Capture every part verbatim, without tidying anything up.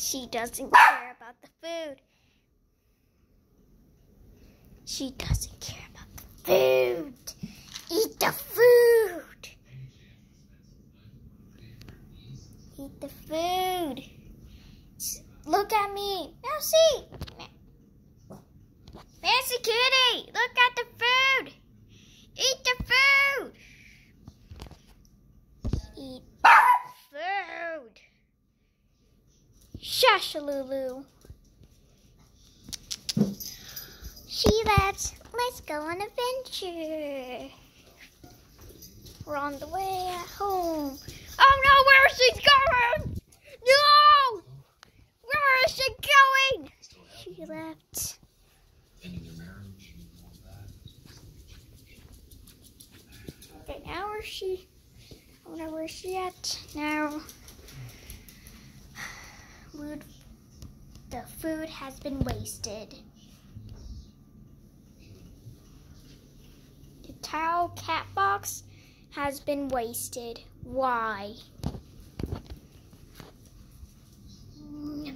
She doesn't care about the food. She doesn't care about the food. Eat the food. Eat the food. Look at me. Now see. Fancy kitty. Look at the food. Eat the food. Eat the food. Shashalulu. She left. Let's go on an adventure. We're on the way at home. Oh no, where is she going? No! Where is she going? She left. Okay, now where's she? I wonder where's she at now. Food. The food has been wasted. The towel cat box has been wasted. Why? Mm,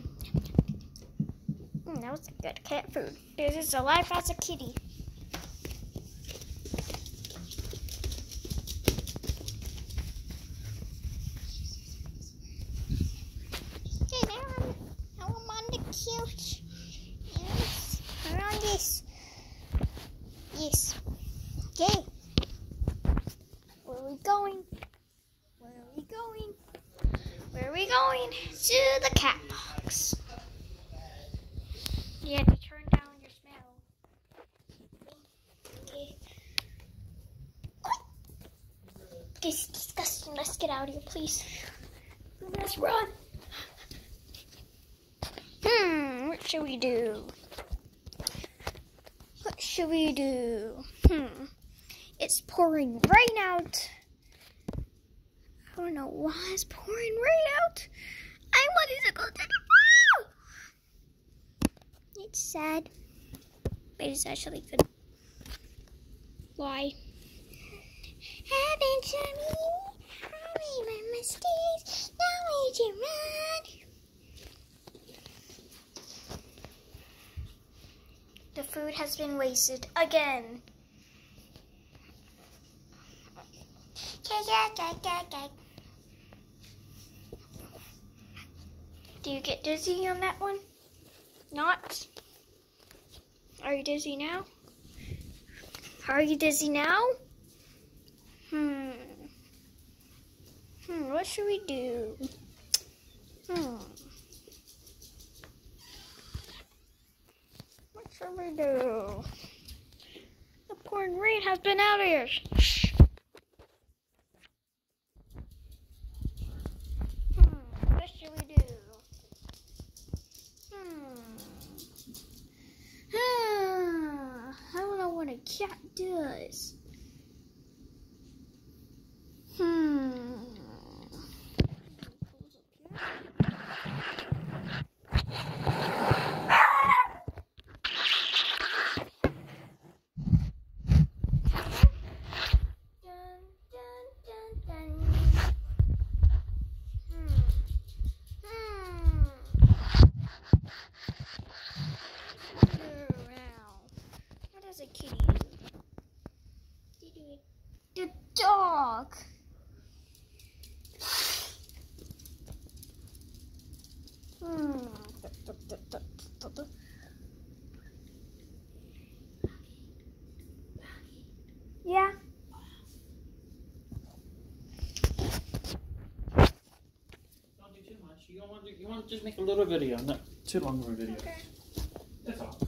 that was good cat food. This is a life as a kitty. Okay, now I'm, now I'm on the couch. Yes, we're on this. Yes. Okay. Where are we going? Where are we going? Where are we going? To the cat box. You have to turn down your smell. Okay. This is disgusting. Let's get out of here, please. Let's run. Hmm, what should we do? What should we do? Hmm. It's pouring rain out. I don't know why it's pouring rain out. I wanted to go to the pool. It's sad, but it's actually good. Why? Happened to me. I made my mistakes. Now made you run. The food has been wasted again. Do you get dizzy on that one? Not? Are you dizzy now? Are you dizzy now? Hmm. Hmm, what should we do? Hmm. What should we do? The pouring rain has been out of here. What should we do? Hmm. I don't know what a cat does. Hmm. A kitty do? The dog. Hmm. Yeah. Don't do too much. You don't want to. You want to just make a little video, not too long of a video. Okay. That's all.